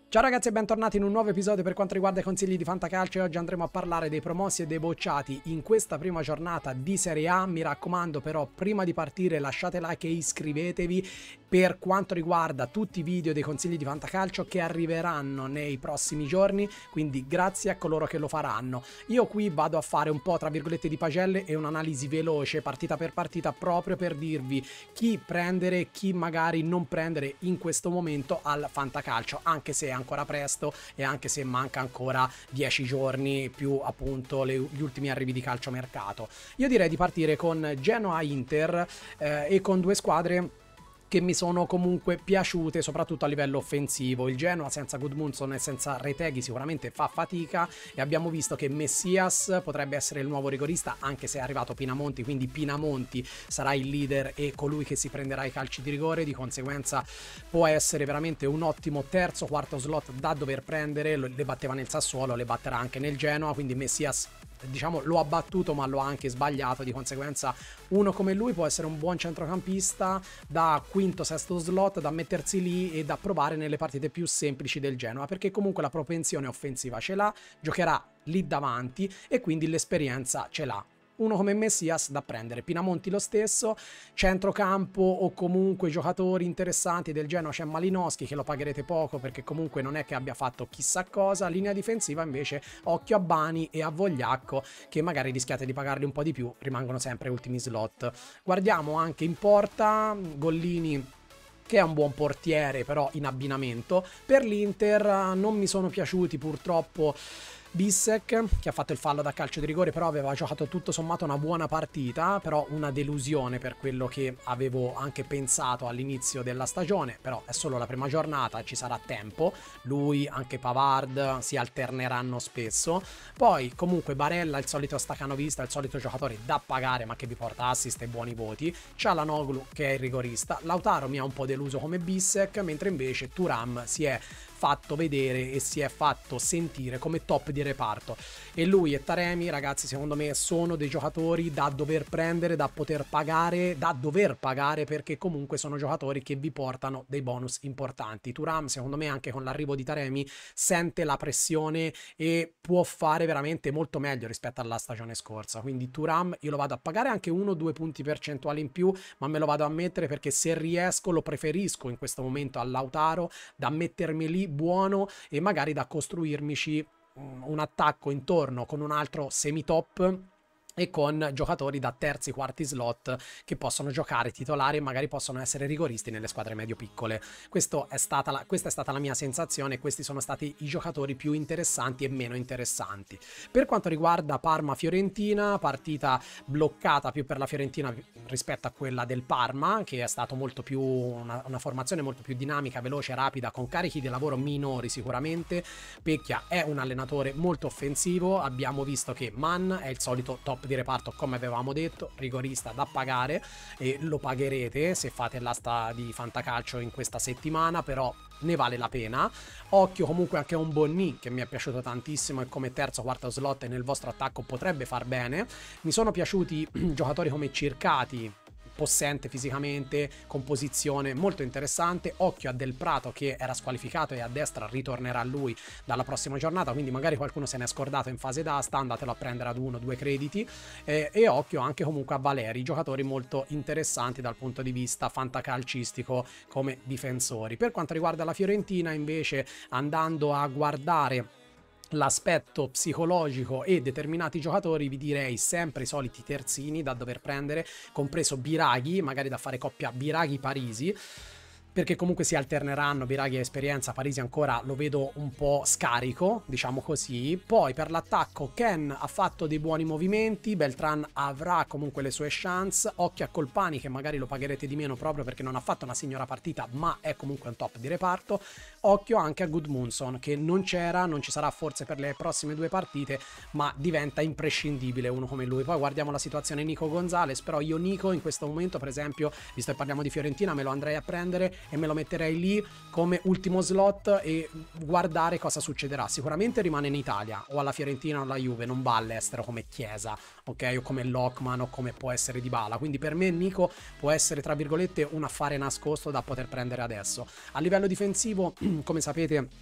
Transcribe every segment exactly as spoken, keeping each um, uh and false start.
Ciao ragazzi e bentornati in un nuovo episodio per quanto riguarda i consigli di Fantacalcio. Oggi andremo a parlare dei promossi e dei bocciati in questa prima giornata di Serie A. Mi raccomando però, prima di partire lasciate like e iscrivetevi per quanto riguarda tutti i video dei consigli di Fantacalcio che arriveranno nei prossimi giorni, quindi grazie a coloro che lo faranno. Io qui vado a fare un po' tra virgolette di pagelle e un'analisi veloce partita per partita proprio per dirvi chi prendere, chi magari non prendere in questo momento al Fantacalcio, anche se ancora presto e anche se manca ancora dieci giorni più appunto le, gli ultimi arrivi di calciomercato. Io direi di partire con Genoa-Inter eh, e con due squadre che mi sono comunque piaciute soprattutto a livello offensivo. Il Genoa senza Gudmundsson e senza Retegui sicuramente fa fatica e abbiamo visto che Messias potrebbe essere il nuovo rigorista, anche se è arrivato Pinamonti, quindi Pinamonti sarà il leader e colui che si prenderà i calci di rigore, di conseguenza può essere veramente un ottimo terzo quarto slot da dover prendere. Le batteva nel Sassuolo, le batterà anche nel Genoa, quindi Messias diciamo lo ha battuto ma lo ha anche sbagliato, di conseguenza uno come lui può essere un buon centrocampista da quinto sesto slot da mettersi lì e da provare nelle partite più semplici del Genoa, perché comunque la propensione offensiva ce l'ha, giocherà lì davanti e quindi l'esperienza ce l'ha. Uno come Messias da prendere. Pinamonti lo stesso, centrocampo o comunque giocatori interessanti del Genoa c'è Malinowski, che lo pagherete poco perché comunque non è che abbia fatto chissà cosa. Linea difensiva invece occhio a Bani e a Vogliacco, che magari rischiate di pagarli un po' di più, rimangono sempre ultimi slot. Guardiamo anche in porta Gollini, che è un buon portiere però in abbinamento. Per l'Inter non mi sono piaciuti purtroppo Bissek, che ha fatto il fallo da calcio di rigore, però aveva giocato tutto sommato una buona partita, però una delusione per quello che avevo anche pensato all'inizio della stagione. Però è solo la prima giornata, ci sarà tempo, lui, anche Pavard si alterneranno spesso. Poi comunque Barella, il solito stacanovista, il solito giocatore da pagare ma che vi porta assist e buoni voti. Çalhanoğlu che è il rigorista. Lautaro mi ha un po' deluso come Bissek, mentre invece Thuram si è fatto vedere e si è fatto sentire come top di reparto. E lui e Taremi, ragazzi, secondo me sono dei giocatori da dover prendere, da poter pagare, da dover pagare, perché comunque sono giocatori che vi portano dei bonus importanti. Thuram, secondo me, anche con l'arrivo di Taremi sente la pressione e può fare veramente molto meglio rispetto alla stagione scorsa. Quindi Thuram io lo vado a pagare anche uno o due punti percentuali in più, ma me lo vado a mettere perché se riesco lo preferisco in questo momento al Lautaro, da mettermi lì buono e magari da costruirmici un attacco intorno con un altro semi-top e con giocatori da terzi, quarti slot che possono giocare titolari e magari possono essere rigoristi nelle squadre medio-piccole. Questo è stata la, questa è stata la mia sensazione, questi sono stati i giocatori più interessanti e meno interessanti. Per quanto riguarda Parma-Fiorentina, partita bloccata più per la Fiorentina rispetto a quella del Parma, che è stato molto più una, una formazione molto più dinamica, veloce, rapida, con carichi di lavoro minori sicuramente. Pecchia è un allenatore molto offensivo, abbiamo visto che Mann è il solito top di reparto come avevamo detto, rigorista da pagare e lo pagherete se fate l'asta di Fantacalcio in questa settimana, però ne vale la pena. Occhio comunque anche a un Bonni che mi è piaciuto tantissimo e come terzo quarto slot nel vostro attacco potrebbe far bene. Mi sono piaciuti giocatori come Circati, possente fisicamente, composizione molto interessante. Occhio a Del Prato che era squalificato e a destra ritornerà lui dalla prossima giornata, quindi magari qualcuno se ne è scordato in fase d'asta, andatelo a prendere ad uno o due crediti. Eh, e occhio anche comunque a Valeri, giocatori molto interessanti dal punto di vista fantacalcistico come difensori. Per quanto riguarda la Fiorentina invece, andando a guardare l'aspetto psicologico e determinati giocatori, vi direi sempre i soliti terzini da dover prendere, compreso Biraghi, magari da fare coppia Biraghi-Parisi, perché comunque si alterneranno. Biraghi ha esperienza, Parisi ancora lo vedo un po' scarico, diciamo così. Poi per l'attacco Ken ha fatto dei buoni movimenti, Beltran avrà comunque le sue chance. Occhio a Colpani che magari lo pagherete di meno proprio perché non ha fatto una signora partita ma è comunque un top di reparto. Occhio anche a Gudmundsson che non c'era, non ci sarà forse per le prossime due partite, ma diventa imprescindibile uno come lui. Poi guardiamo la situazione Nico Gonzalez, però io Nico in questo momento per esempio, visto che parliamo di Fiorentina, me lo andrei a prendere e me lo metterei lì come ultimo slot e guardare cosa succederà. Sicuramente rimane in Italia o alla Fiorentina o alla Juve, non va all'estero come Chiesa, ok, o come Lockman o come può essere Dybala. Quindi per me Nico può essere tra virgolette un affare nascosto da poter prendere adesso. A livello difensivo, come sapete,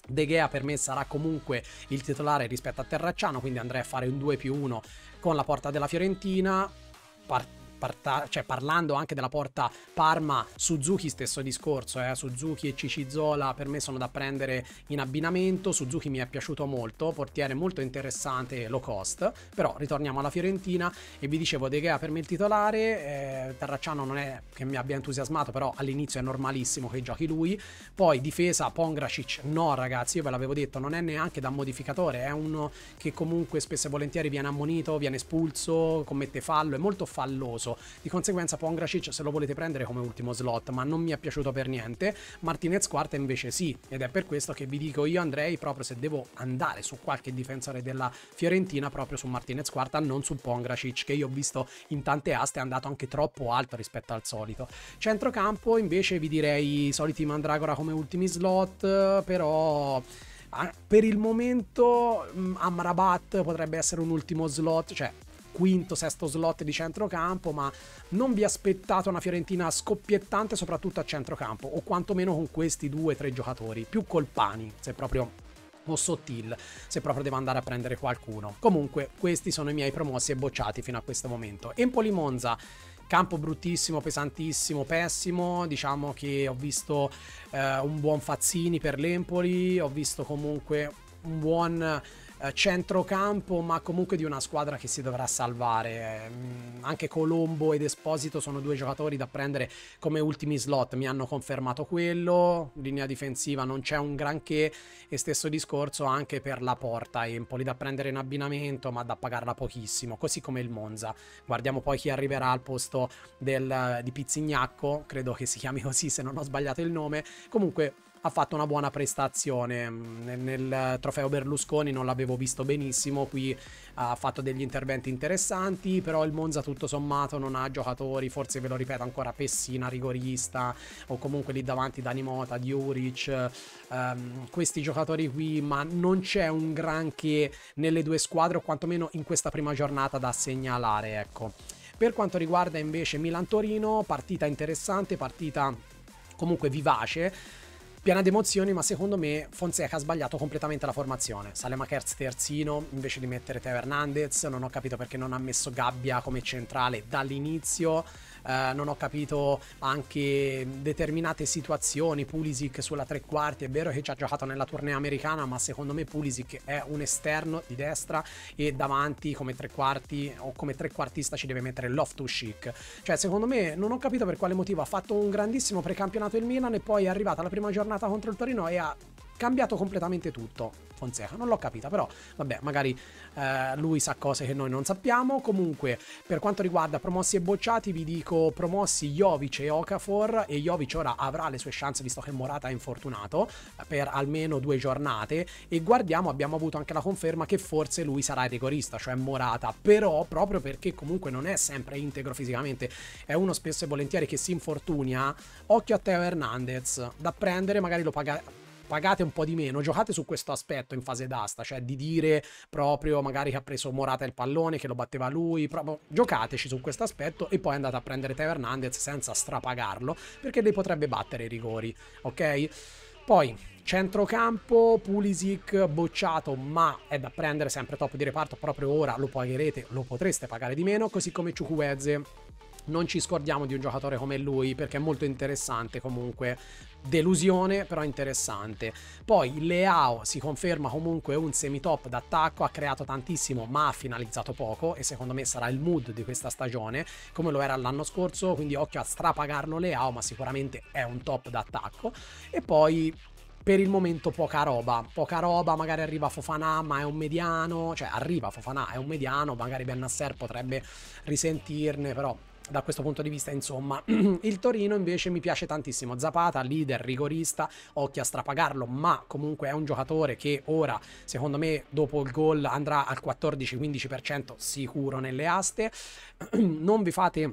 De Gea per me sarà comunque il titolare rispetto a Terracciano, quindi andrei a fare un due più uno con la porta della Fiorentina. Part- parta- cioè parlando anche della porta Parma, Suzuki stesso discorso, eh? Suzuki e Cicizola per me sono da prendere in abbinamento. Suzuki mi è piaciuto molto, portiere molto interessante, low cost. Però ritorniamo alla Fiorentina e vi dicevo De Gea per me il titolare, eh, Terracciano non è che mi abbia entusiasmato, però all'inizio è normalissimo che giochi lui. Poi difesa Pongracic, no ragazzi, io ve l'avevo detto, non è neanche da modificatore, è uno che comunque spesso e volentieri viene ammonito, viene espulso, commette fallo, è molto falloso. Di conseguenza Pongracic se lo volete prendere come ultimo slot, ma non mi è piaciuto per niente. Martinez quarta invece sì, ed è per questo che vi dico io andrei proprio, se devo andare su qualche difensore della Fiorentina, proprio su Martinez quarta, non su Pongracic, che io ho visto in tante aste è andato anche troppo alto rispetto al solito. Centrocampo invece vi direi i soliti Mandragora come ultimi slot, però per il momento Amrabat potrebbe essere un ultimo slot, cioè quinto, sesto slot di centrocampo, ma non vi aspettate una Fiorentina scoppiettante soprattutto a centrocampo, o quantomeno con questi due tre giocatori, più Colpani se proprio, o Sottil se proprio devo andare a prendere qualcuno. Comunque questi sono i miei promossi e bocciati fino a questo momento. Empoli Monza, campo bruttissimo, pesantissimo, pessimo. Diciamo che ho visto eh, un buon Fazzini per l'Empoli, ho visto comunque un buon eh, centrocampo, ma comunque di una squadra che si dovrà salvare. Mm, anche Colombo ed Esposito sono due giocatori da prendere come ultimi slot, mi hanno confermato quello. Linea difensiva non c'è un granché, e stesso discorso anche per la porta Empoli, da prendere in abbinamento ma da pagarla pochissimo, così come il Monza. Guardiamo poi chi arriverà al posto del, di Pizzignacco, credo che si chiami così se non ho sbagliato il nome. Comunque ha fatto una buona prestazione nel, nel trofeo Berlusconi, non l'avevo visto benissimo, qui ha fatto degli interventi interessanti, però il Monza tutto sommato non ha giocatori, forse ve lo ripeto ancora, Pessina rigorista, o comunque lì davanti Dani Mota, Djuric, um, questi giocatori qui, ma non c'è un granché nelle due squadre, o quantomeno in questa prima giornata, da segnalare, ecco. Per quanto riguarda invece Milan-Torino, partita interessante, partita comunque vivace, piena di emozioni, ma secondo me Fonseca ha sbagliato completamente la formazione. Salemakerz terzino invece di mettere Teo Hernandez, non ho capito perché non ha messo Gabbia come centrale dall'inizio. Uh, non ho capito anche determinate situazioni. Pulisic sulla tre quarti, è vero che ci ha giocato nella tournée americana, ma secondo me Pulisic è un esterno di destra, e davanti come tre quarti o come trequartista ci deve mettere Loftus-Cheek. Cioè secondo me non ho capito per quale motivo ha fatto un grandissimo precampionato il Milan e poi è arrivata la prima giornata contro il Torino e ha cambiato completamente tutto. Fonseca non l'ho capita, però vabbè, magari eh, lui sa cose che noi non sappiamo. Comunque per quanto riguarda promossi e bocciati vi dico promossi Jovic e Okafor, e Jovic ora avrà le sue chance visto che Morata è infortunato per almeno due giornate, e guardiamo, abbiamo avuto anche la conferma che forse lui sarà il rigorista, cioè Morata, però proprio perché comunque non è sempre integro fisicamente, è uno spesso e volentieri che si infortunia. Occhio a Teo Hernandez, da prendere, magari lo paga pagate un po' di meno, giocate su questo aspetto in fase d'asta, cioè di dire proprio magari che ha preso Morata il pallone, che lo batteva lui, proprio giocateci su questo aspetto e poi andate a prendere Teo Hernandez senza strapagarlo, perché lei potrebbe battere i rigori, ok? Poi centrocampo, Pulisic bocciato, ma è da prendere, sempre top di reparto, proprio ora lo pagherete, lo potreste pagare di meno, così come Chukwueze. Non ci scordiamo di un giocatore come lui perché è molto interessante, comunque delusione però interessante. Poi Leao si conferma comunque un semitop d'attacco, ha creato tantissimo ma ha finalizzato poco, e secondo me sarà il mood di questa stagione come lo era l'anno scorso, quindi occhio a strapagarlo Leao, ma sicuramente è un top d'attacco. E poi per il momento poca roba, poca roba, magari arriva Fofana ma è un mediano, cioè arriva Fofana è un mediano, magari Bennacer potrebbe risentirne, però da questo punto di vista insomma. Il Torino invece mi piace tantissimo, Zapata leader, rigorista, occhio a strapagarlo, ma comunque è un giocatore che ora secondo me dopo il gol andrà al quattordici quindici per cento sicuro nelle aste. Non vi fate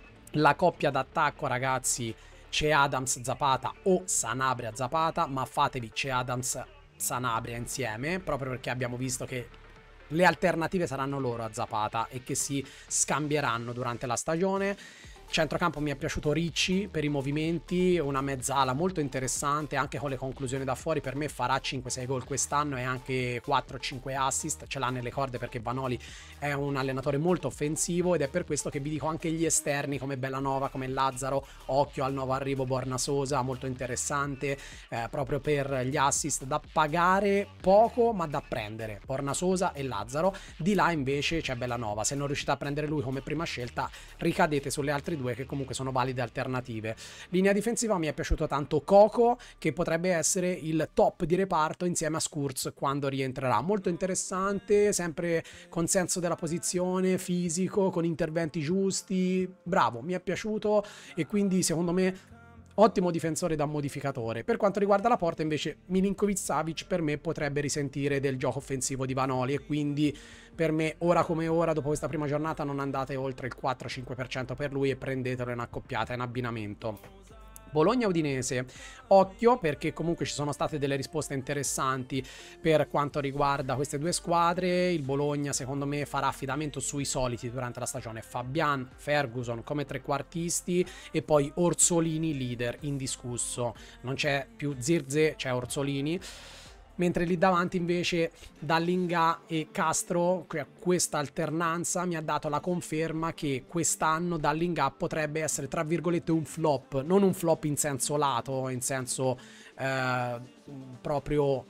la coppia d'attacco ragazzi, c'è Adams Zapata o Sanabria Zapata, ma fatevi c'è Adams Sanabria insieme, proprio perché abbiamo visto che le alternative saranno loro a Zapata e che si scambieranno durante la stagione. Centrocampo mi è piaciuto Ricci per i movimenti, una mezzala molto interessante, anche con le conclusioni da fuori. Per me farà cinque sei gol quest'anno e anche quattro cinque assist, ce l'ha nelle corde perché Vanoli è un allenatore molto offensivo, ed è per questo che vi dico anche gli esterni come Bellanova, come Lazzaro, occhio al nuovo arrivo Borna Sosa, molto interessante, eh, proprio per gli assist, da pagare poco ma da prendere, Borna Sosa e Lazzaro. Di là invece c'è Bellanova, se non riuscite a prendere lui come prima scelta ricadete sulle altre due che comunque sono valide alternative. Linea difensiva mi è piaciuto tanto Coco, che potrebbe essere il top di reparto insieme a Skurz quando rientrerà, molto interessante, sempre con senso della posizione, fisico, con interventi giusti, bravo, mi è piaciuto, e quindi secondo me ottimo difensore da modificatore. Per quanto riguarda la porta invece Milinkovic-Savic per me potrebbe risentire del gioco offensivo di Vanoli, e quindi per me ora come ora dopo questa prima giornata non andate oltre il quattro cinque per cento per lui e prendetelo in accoppiata, in abbinamento. Bologna-Udinese, occhio perché comunque ci sono state delle risposte interessanti per quanto riguarda queste due squadre. Il Bologna secondo me farà affidamento sui soliti durante la stagione, Fabian, Ferguson come trequartisti e poi Orsolini leader indiscusso, non c'è più Zirze, c'è Orsolini. Mentre lì davanti invece Dallinga e Castro, questa alternanza mi ha dato la conferma che quest'anno Dallinga potrebbe essere tra virgolette un flop, non un flop in senso lato, in senso eh, proprio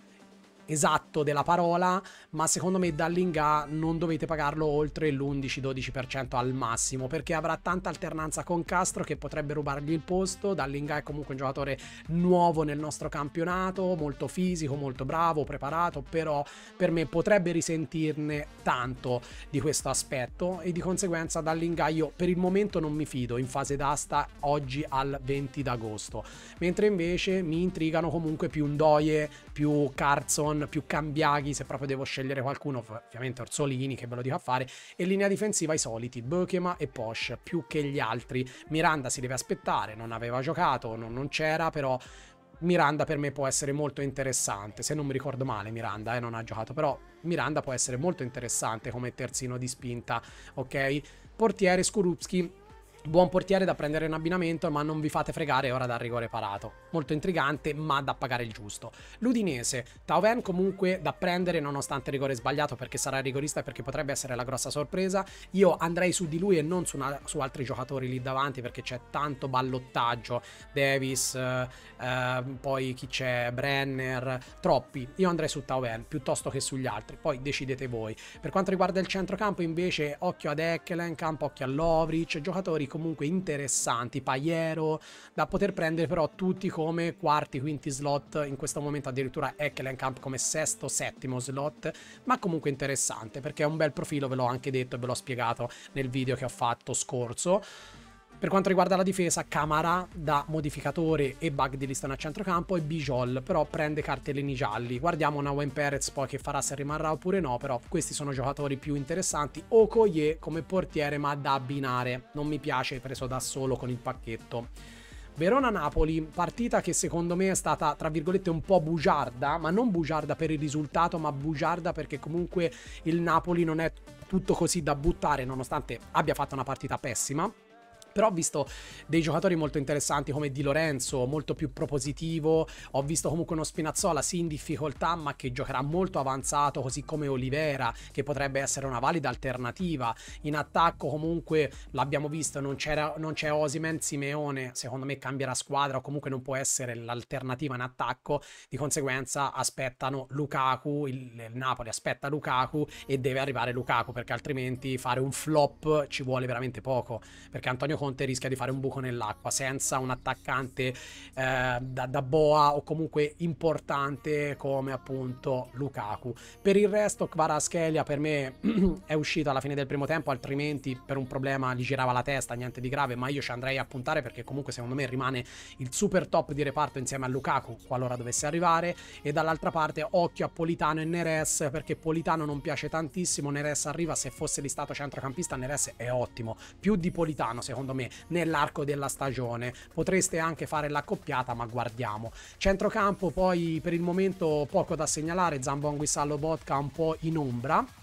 esatto della parola, ma secondo me Dallinga non dovete pagarlo oltre l'undici dodici per cento al massimo, perché avrà tanta alternanza con Castro che potrebbe rubargli il posto. Dallinga è comunque un giocatore nuovo nel nostro campionato, molto fisico, molto bravo, preparato, però per me potrebbe risentirne tanto di questo aspetto, e di conseguenza Dallinga io per il momento non mi fido in fase d'asta oggi al venti d'agosto, mentre invece mi intrigano comunque più Ndoye, più Carson, più Cambiaghi, se proprio devo scegliere qualcuno, ovviamente Orsolini, che ve lo dico a fare, e linea difensiva i soliti, Bökema e Posch, più che gli altri. Miranda si deve aspettare, non aveva giocato, non, non c'era, però Miranda per me può essere molto interessante, se non mi ricordo male Miranda eh, non ha giocato, però Miranda può essere molto interessante come terzino di spinta, ok? Portiere Skorupski, buon portiere da prendere in abbinamento, ma non vi fate fregare ora dal rigore parato. Molto intrigante, ma da pagare il giusto. L'Udinese, Thauvin comunque da prendere nonostante il rigore sbagliato, perché sarà rigorista e perché potrebbe essere la grossa sorpresa. Io andrei su di lui e non su, una, su altri giocatori lì davanti, perché c'è tanto ballottaggio. Davis, eh, eh, poi chi c'è? Brenner, troppi. Io andrei su Thauvin piuttosto che sugli altri, poi decidete voi. Per quanto riguarda il centrocampo invece, occhio ad Ekkelenkamp, occhio a Lovric, giocatori comunque interessanti, Paiero, da poter prendere però tutti come quarti, quinti slot, in questo momento addirittura Ekkelenkamp come sesto, settimo slot, ma comunque interessante perché è un bel profilo, ve l'ho anche detto e ve l'ho spiegato nel video che ho fatto scorso. Per quanto riguarda la difesa, Camara da modificatore e bug di listone a centrocampo, e Bijol però prende cartellini gialli. Guardiamo Nawen Perez poi che farà, se rimarrà oppure no, però questi sono giocatori più interessanti. Okoye come portiere ma da abbinare, non mi piace preso da solo con il pacchetto. Verona-Napoli, partita che secondo me è stata tra virgolette un po' bugiarda, ma non bugiarda per il risultato, ma bugiarda perché comunque il Napoli non è tutto così da buttare nonostante abbia fatto una partita pessima. Però ho visto dei giocatori molto interessanti come Di Lorenzo, molto più propositivo. Ho visto comunque uno Spinazzola sì in difficoltà ma che giocherà molto avanzato, così come Olivera, che potrebbe essere una valida alternativa. In attacco comunque l'abbiamo visto, non c'era, non c'è Osimhen, Simeone secondo me cambierà squadra o comunque non può essere l'alternativa in attacco, di conseguenza aspettano Lukaku, il, il Napoli aspetta Lukaku e deve arrivare Lukaku, perché altrimenti fare un flop ci vuole veramente poco, perché Antonio Conte rischia di fare un buco nell'acqua senza un attaccante eh, da, da boa o comunque importante come appunto Lukaku. Per il resto Kvaratskhelia per me è uscito alla fine del primo tempo, altrimenti per un problema gli girava la testa, niente di grave, ma io ci andrei a puntare perché comunque secondo me rimane il super top di reparto insieme a Lukaku qualora dovesse arrivare. E dall'altra parte occhio a Politano e Neres, perché Politano non piace tantissimo, Neres arriva, se fosse listato centrocampista Neres è ottimo, più di Politano secondo me nell'arco della stagione. Potreste anche fare l'accoppiata, ma guardiamo. Centrocampo poi per il momento poco da segnalare, Zambon Guissallo Botka un po' in ombra.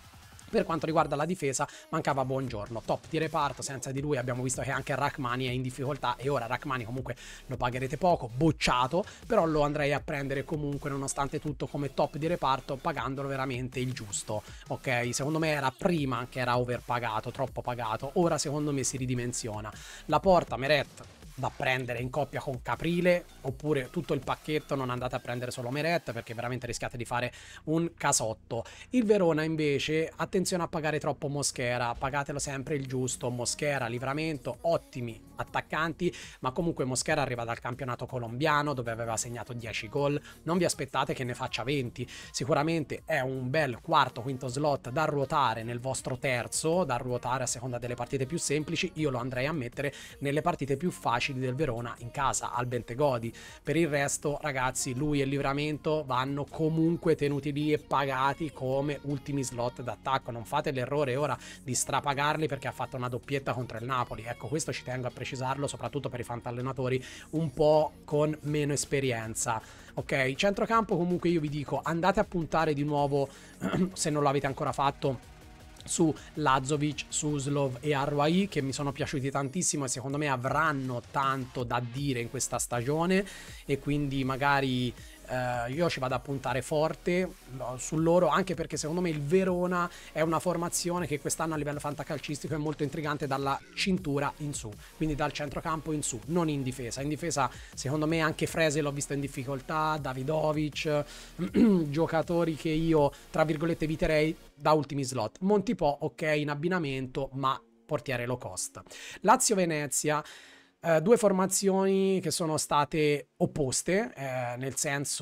Per quanto riguarda la difesa, mancava Buongiorno, top di reparto, senza di lui abbiamo visto che anche Rachmani è in difficoltà e ora Rachmani comunque lo pagherete poco, bocciato, però lo andrei a prendere comunque nonostante tutto come top di reparto, pagandolo veramente il giusto, ok? Secondo me era prima che era overpagato, troppo pagato, ora secondo me si ridimensiona. La Porta, Meret, da prendere in coppia con Caprile, oppure tutto il pacchetto, non andate a prendere solo Meret perché veramente rischiate di fare un casotto. Il Verona invece, attenzione a pagare troppo Mosquera, pagatelo sempre il giusto. Mosquera, Livramento, ottimi attaccanti, ma comunque Mosquera arriva dal campionato colombiano dove aveva segnato dieci gol, non vi aspettate che ne faccia venti, sicuramente è un bel quarto, quinto slot da ruotare nel vostro terzo, da ruotare a seconda delle partite più semplici. Io lo andrei a mettere nelle partite più facili del Verona in casa al Bentegodi. Per il resto ragazzi, lui e il Livramento vanno comunque tenuti lì e pagati come ultimi slot d'attacco, non fate l'errore ora di strapagarli perché ha fatto una doppietta contro il Napoli, ecco, questo ci tengo a precisarlo soprattutto per i fantallenatori un po' con meno esperienza. Ok, centrocampo comunque io vi dico andate a puntare di nuovo se non l'avete ancora fatto su Lazovic, Suslov e Arwai, che mi sono piaciuti tantissimo e secondo me avranno tanto da dire in questa stagione, e quindi magari eh, io ci vado a puntare forte su loro, anche perché secondo me il Verona è una formazione che quest'anno a livello fantacalcistico è molto intrigante dalla cintura in su, quindi dal centrocampo in su, non in difesa. In difesa secondo me anche Frese l'ho visto in difficoltà, Davidovic, giocatori che io tra virgolette eviterei da ultimi slot. Montipò ok in abbinamento, ma portiere low cost. Lazio-Venezia, eh, due formazioni che sono state opposte, eh, nel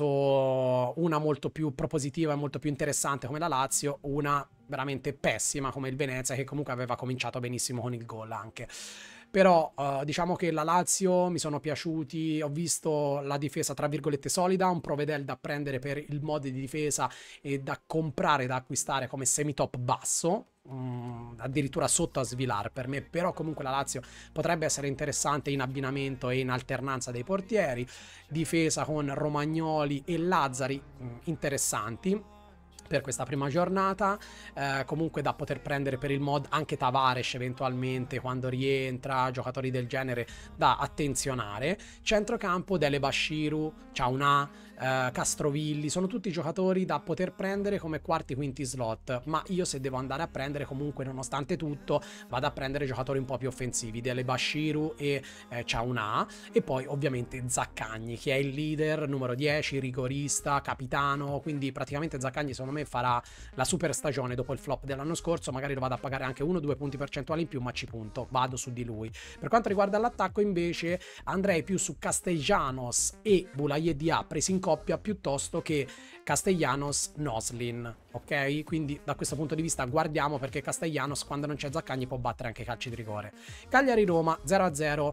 senso una molto più propositiva e molto più interessante come la Lazio, una veramente pessima come il Venezia, che comunque aveva cominciato benissimo con il gol anche. Però uh, diciamo che la Lazio mi sono piaciuti, ho visto la difesa tra virgolette solida, un Provedel da prendere per il mod di difesa e da comprare, da acquistare come semi-top basso, um, addirittura sotto a Svilar per me, però comunque la Lazio potrebbe essere interessante in abbinamento e in alternanza dei portieri. Difesa con Romagnoli e Lazzari, um, interessanti per questa prima giornata, eh, comunque da poter prendere per il mod anche Tavares eventualmente quando rientra, giocatori del genere da attenzionare. Centrocampo Dele Bashiru, Ciauna, eh, Castrovilli, sono tutti giocatori da poter prendere come quarti quinti slot, ma io se devo andare a prendere comunque nonostante tutto vado a prendere giocatori un po' più offensivi, Dele Bashiru e eh, Ciauna, e poi ovviamente Zaccagni che è il leader numero dieci, rigorista, capitano, quindi praticamente Zaccagni secondo me farà la super stagione dopo il flop dell'anno scorso, magari lo vado a pagare anche uno o due punti percentuali in più, ma ci punto, vado su di lui. Per quanto riguarda l'attacco invece andrei più su Castellanos e Boulaye Dia presi in coppia piuttosto che Castellanos Noslin, ok? Quindi da questo punto di vista guardiamo, perché Castellanos quando non c'è Zaccagni può battere anche calci di rigore. Cagliari-Roma zero a zero,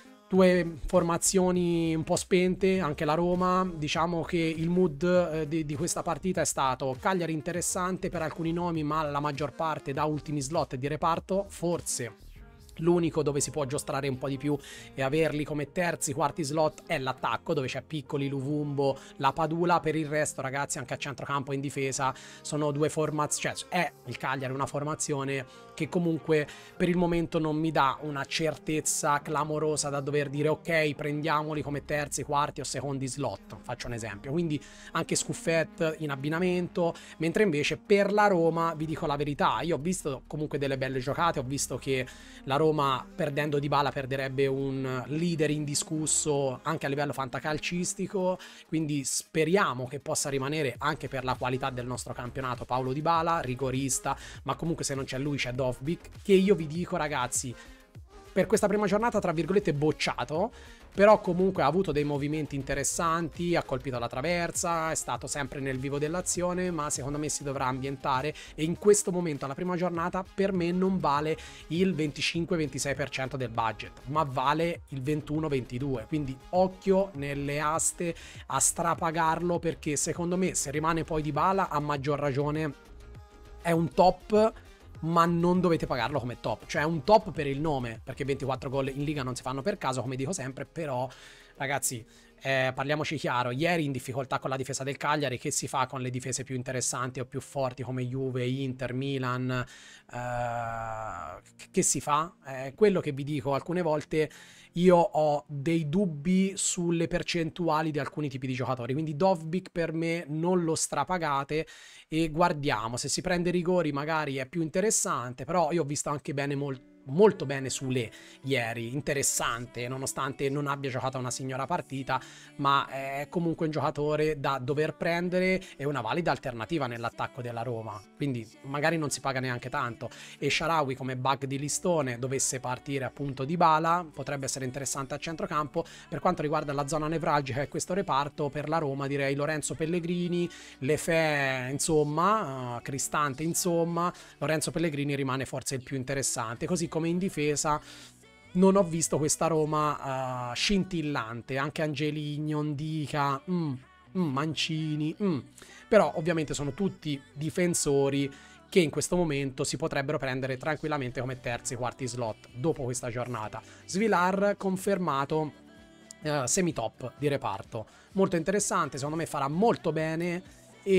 due formazioni un po' spente, anche la Roma. Diciamo che il mood eh, di, di questa partita è stato Cagliari interessante per alcuni nomi, ma la maggior parte da ultimi slot di reparto. Forse l'unico dove si può giostrare un po' di più e averli come terzi, quarti slot è l'attacco, dove c'è Piccoli, Luvumbo, la Padula. Per il resto ragazzi anche a centrocampo e in difesa sono due formazioni, cioè è il Cagliari una formazione che comunque per il momento non mi dà una certezza clamorosa da dover dire ok prendiamoli come terzi, quarti o secondi slot, faccio un esempio. Quindi anche Scuffet in abbinamento, mentre invece per la Roma vi dico la verità, io ho visto comunque delle belle giocate, ho visto che la Roma perdendo Dybala perderebbe un leader indiscusso anche a livello fantacalcistico, quindi speriamo che possa rimanere anche per la qualità del nostro campionato Paulo Dybala, rigorista, ma comunque se non c'è lui c'è Dovbyk, che io vi dico ragazzi per questa prima giornata tra virgolette bocciato, però comunque ha avuto dei movimenti interessanti, ha colpito la traversa, è stato sempre nel vivo dell'azione, ma secondo me si dovrà ambientare e in questo momento alla prima giornata per me non vale il venticinque ventisei per cento del budget, ma vale il ventuno ventidue, quindi occhio nelle aste a strapagarlo, perché secondo me se rimane poi Dybala a maggior ragione è un top, ma non dovete pagarlo come top, cioè è un top per il nome, perché ventiquattro gol in Liga non si fanno per caso come dico sempre, però ragazzi eh, parliamoci chiaro, ieri in difficoltà con la difesa del Cagliari, che si fa con le difese più interessanti o più forti come Juve, Inter, Milan, eh, che si fa? Eh, quello che vi dico, alcune volte io ho dei dubbi sulle percentuali di alcuni tipi di giocatori, quindi Dovbyk per me non lo strapagate e guardiamo, se si prende rigori magari è più interessante, però io ho visto anche bene molto molto bene Sule ieri, interessante nonostante non abbia giocato una signora partita, ma è comunque un giocatore da dover prendere e una valida alternativa nell'attacco della Roma, quindi magari non si paga neanche tanto. E Shaarawy come bug di listone dovesse partire appunto Dybala potrebbe essere interessante a centrocampo. Per quanto riguarda la zona nevralgica e questo reparto, per la Roma direi Lorenzo Pellegrini, Lefè insomma, uh, Cristante insomma, Lorenzo Pellegrini rimane forse il più interessante, così come in difesa non ho visto questa Roma uh, scintillante, anche Angelini, Ondica, mm, mm, Mancini, mm. però ovviamente sono tutti difensori che in questo momento si potrebbero prendere tranquillamente come terzi, quarti slot dopo questa giornata. Svilar confermato uh, semi-top di reparto, molto interessante, secondo me farà molto bene.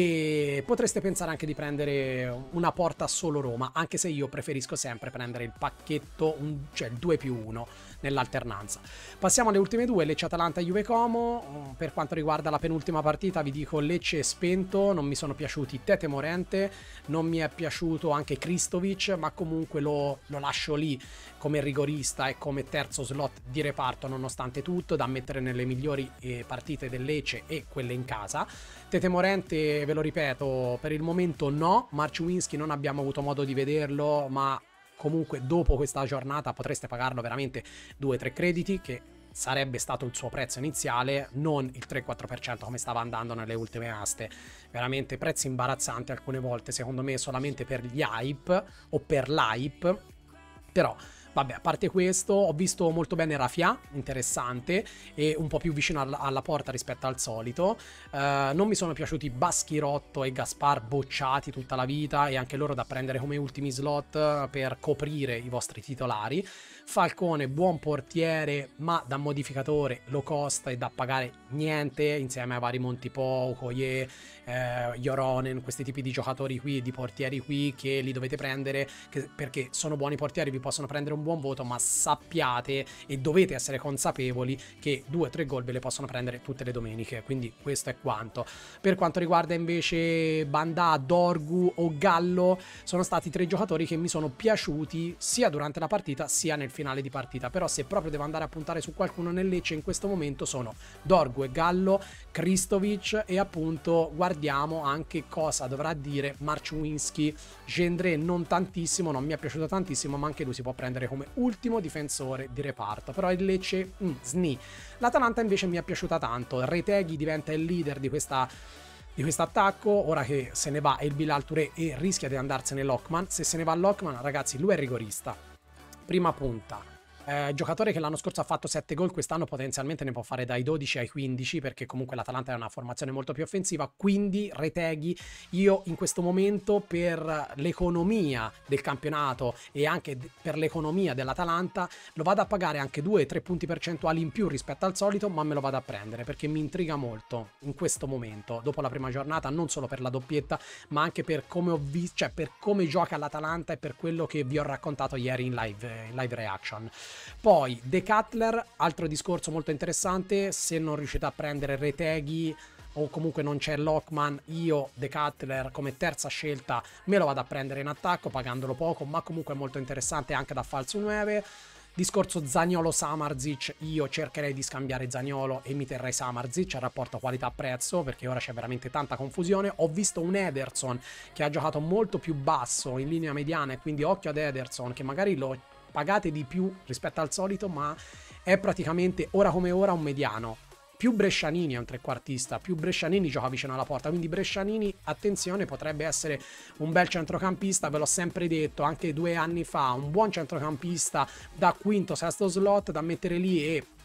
E potreste pensare anche di prendere una porta solo Roma, anche se io preferisco sempre prendere il pacchetto, un, cioè il due più uno nell'alternanza. Passiamo alle ultime due, Lecce-Atalanta e Juve-Como. Per quanto riguarda la penultima partita vi dico Lecce spento, non mi sono piaciuti Tete Morente, non mi è piaciuto anche Kristovic, ma comunque lo, lo lascio lì come rigorista e come terzo slot di reparto nonostante tutto, da mettere nelle migliori eh, partite del Lecce e quelle in casa. Tete Morente, ve lo ripeto, per il momento no, Marciuinski non abbiamo avuto modo di vederlo, ma comunque dopo questa giornata potreste pagarlo veramente due tre crediti, che sarebbe stato il suo prezzo iniziale, non il tre quattro per cento come stava andando nelle ultime aste. Veramente prezzi imbarazzanti alcune volte, secondo me solamente per gli hype o per l'hype, però vabbè, a parte questo, ho visto molto bene Rafia, interessante, e un po' più vicino alla, alla porta rispetto al solito. Uh, non mi sono piaciuti Baschirotto e Gaspar, bocciati tutta la vita, e anche loro da prendere come ultimi slot per coprire i vostri titolari. Falcone, buon portiere, ma da modificatore low cost e da pagare niente, insieme ai vari Montipò, Okoye, eh, Joronen, questi tipi di giocatori qui, di portieri qui, che li dovete prendere, che, perché sono buoni portieri, vi possono prendere un buon voto, ma sappiate e dovete essere consapevoli che due o tre gol ve le possono prendere tutte le domeniche, quindi questo è quanto. Per quanto riguarda invece Bandà, Dorgu o Gallo, sono stati tre giocatori che mi sono piaciuti sia durante la partita sia nel finale di partita, però se proprio devo andare a puntare su qualcuno nel Lecce in questo momento sono Dorgu e Gallo, Kristovic, e appunto guardiamo anche cosa dovrà dire Marciuinski. Gendre non tantissimo, non mi è piaciuto tantissimo, ma anche lui si può prendere come ultimo difensore di reparto, però il Lecce mm, sni. L'Atalanta invece mi è piaciuta tanto, Retegui diventa il leader di questa di questo attacco, ora che se ne va El Bilal Touré e rischia di andarsene Lockman. Se se ne va Lockman, ragazzi, lui è rigorista, prima punta, eh, giocatore che l'anno scorso ha fatto sette gol, quest'anno potenzialmente ne può fare dai dodici ai quindici, perché comunque l'Atalanta è una formazione molto più offensiva. Quindi Retegui, io in questo momento, per l'economia del campionato e anche per l'economia dell'Atalanta, lo vado a pagare anche due tre punti percentuali in più rispetto al solito, ma me lo vado a prendere perché mi intriga molto in questo momento, dopo la prima giornata, non solo per la doppietta, ma anche per come ho visto, cioè per come gioca l'Atalanta e per quello che vi ho raccontato ieri in live, in live reaction. Poi De Cutler, altro discorso molto interessante, se non riuscite a prendere Retegui o comunque non c'è Lockman, io De Cutler come terza scelta me lo vado a prendere in attacco pagandolo poco, ma comunque è molto interessante anche da falso nove. Discorso Zaniolo-Samardzic, io cercherei di scambiare Zaniolo e mi terrei Samardzic al rapporto qualità-prezzo, perché ora c'è veramente tanta confusione. Ho visto un Ederson che ha giocato molto più basso in linea mediana, e quindi occhio ad Ederson, che magari lo pagate di più rispetto al solito, ma è praticamente ora come ora un mediano. Più Brescianini è un trequartista, più Brescianini gioca vicino alla porta, quindi Brescianini, attenzione, potrebbe essere un bel centrocampista, ve l'ho sempre detto, anche due anni fa, un buon centrocampista da quinto, sesto slot, da mettere lì e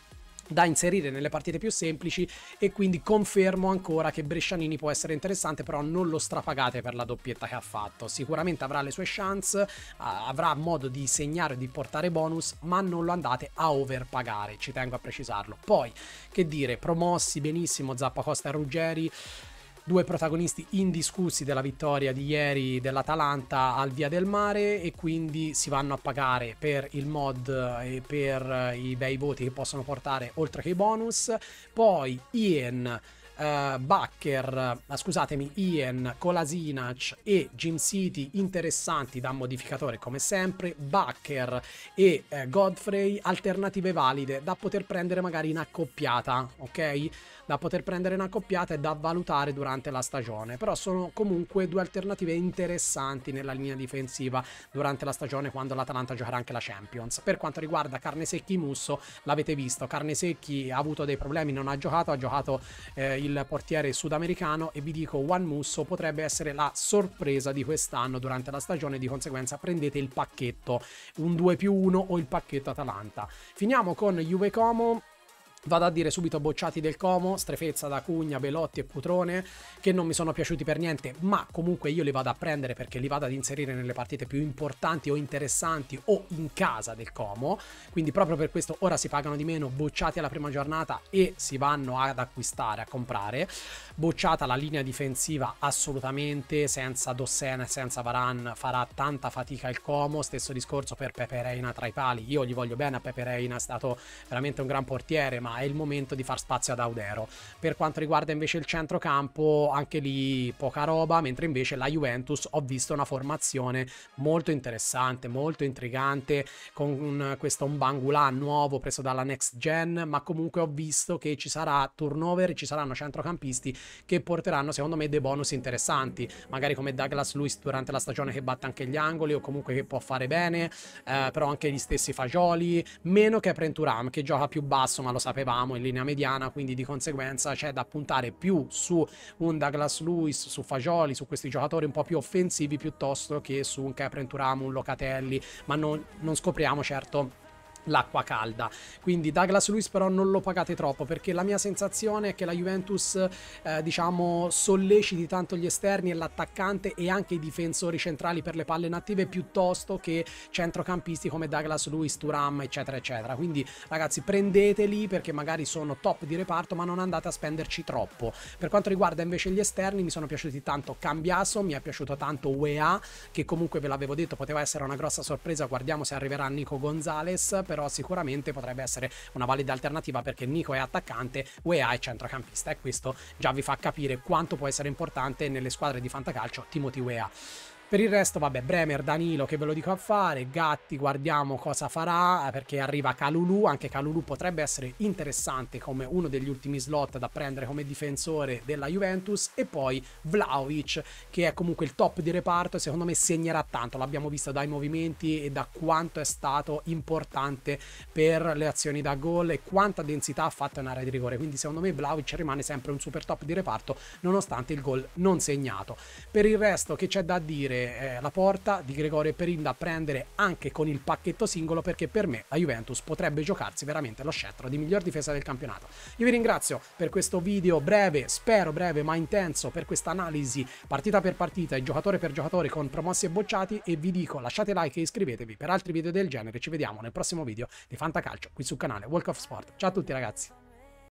da inserire nelle partite più semplici, e quindi confermo ancora che Brescianini può essere interessante, però non lo strapagate per la doppietta che ha fatto. Sicuramente avrà le sue chance, avrà modo di segnare e di portare bonus, ma non lo andate a overpagare, ci tengo a precisarlo. Poi, che dire, promossi benissimo Zappacosta e Ruggeri, due protagonisti indiscussi della vittoria di ieri dell'Atalanta al Via del Mare, e quindi si vanno a pagare per il mod e per i bei voti che possono portare oltre che i bonus. Poi Ian, Uh, Bakker, uh, scusatemi, Ian, Kolasinac e Jim City interessanti da modificatore come sempre. Bakker e uh, Godfrey alternative valide da poter prendere magari in accoppiata, ok? Da poter prendere in accoppiata e da valutare durante la stagione, però sono comunque due alternative interessanti nella linea difensiva durante la stagione, quando l'Atalanta giocherà anche la Champions. Per quanto riguarda Carnesecchi Musso, l'avete visto, Carnesecchi ha avuto dei problemi, non ha giocato, ha giocato eh, il portiere sudamericano, e vi dico, Juan Musso potrebbe essere la sorpresa di quest'anno durante la stagione, di conseguenza prendete il pacchetto, un due più uno o il pacchetto Atalanta. Finiamo con Juve Como. Vado a dire subito bocciati del Como, Strefezza, D'Acugna, Belotti e Cutrone, che non mi sono piaciuti per niente, ma comunque io li vado a prendere perché li vado ad inserire nelle partite più importanti o interessanti o in casa del Como, quindi proprio per questo ora si pagano di meno, bocciati alla prima giornata e si vanno ad acquistare, a comprare. Bocciata la linea difensiva assolutamente, senza Dossena e senza Varane farà tanta fatica il Como, stesso discorso per Pepe Reina tra i pali, io gli voglio bene a Pepe Reina, è stato veramente un gran portiere, ma è il momento di far spazio ad Audero. Per quanto riguarda invece il centrocampo, anche lì poca roba, mentre invece la Juventus ho visto una formazione molto interessante, molto intrigante, con questo Mbangula nuovo preso dalla Next Gen, ma comunque ho visto che ci sarà turnover, ci saranno centrocampisti che porteranno secondo me dei bonus interessanti, magari come Douglas Luiz durante la stagione che batte anche gli angoli o comunque che può fare bene, eh, però anche gli stessi Fagioli, meno che Prenturam che gioca più basso, ma lo sapevamo, in linea mediana, quindi di conseguenza c'è da puntare più su un Douglas Luiz, su Fagioli, su questi giocatori un po' più offensivi piuttosto che su un Kepren Thuram, un Locatelli, ma non, non scopriamo certo l'acqua calda. Quindi Douglas Luiz però non lo pagate troppo, perché la mia sensazione è che la Juventus eh, diciamo solleciti tanto gli esterni e l'attaccante e anche i difensori centrali per le palle inattive piuttosto che centrocampisti come Douglas Luiz, Thuram eccetera eccetera. Quindi ragazzi, prendeteli perché magari sono top di reparto, ma non andate a spenderci troppo. Per quanto riguarda invece gli esterni, mi sono piaciuti tanto Cambiaso, mi è piaciuto tanto U E A, che comunque ve l'avevo detto poteva essere una grossa sorpresa, guardiamo se arriverà Nico Gonzalez, però sicuramente potrebbe essere una valida alternativa perché Nico è attaccante, U E A è centrocampista, e questo già vi fa capire quanto può essere importante nelle squadre di fantacalcio Timothy U E A. Per il resto, vabbè, Bremer, Danilo, che ve lo dico a fare, Gatti, guardiamo cosa farà, perché arriva Kalulu, anche Kalulu potrebbe essere interessante come uno degli ultimi slot da prendere come difensore della Juventus, e poi Vlahovic, che è comunque il top di reparto e secondo me segnerà tanto, l'abbiamo visto dai movimenti e da quanto è stato importante per le azioni da gol e quanta densità ha fatto in area di rigore, quindi secondo me Vlahovic rimane sempre un super top di reparto nonostante il gol non segnato. Per il resto che c'è da dire? Eh, la porta di Gregorio Perin da prendere anche con il pacchetto singolo, perché per me la Juventus potrebbe giocarsi veramente lo scettro di miglior difesa del campionato. Io vi ringrazio per questo video breve, spero breve ma intenso, per questa analisi partita per partita e giocatore per giocatore con promossi e bocciati, e vi dico lasciate like e iscrivetevi per altri video del genere. Ci vediamo nel prossimo video di Fantacalcio qui sul canale Walk of Sport. Ciao a tutti ragazzi.